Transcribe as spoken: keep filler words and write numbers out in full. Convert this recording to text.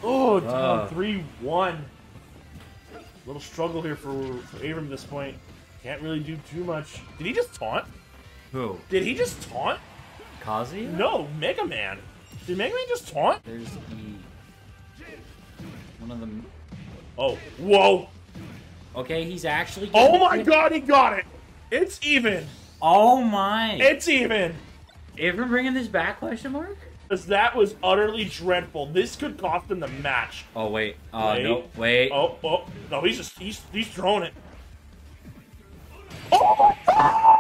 Oh, down uh. three one. Little struggle here for, for Abram at this point. Can't really do too much. Did he just taunt? Who? Did he just taunt? Kazuya? No, Mega Man. Did Mega Man just taunt? There's E. One of them. Oh, whoa. Okay, he's actually. Oh my god, he got it. It's even. Oh my. It's even. Ever bringing this back? Question mark. Because that was utterly dreadful. This could cost him the match. Oh wait. Uh wait. no. Wait. Oh, oh. No, he's just he's he's throwing it. Oh my god!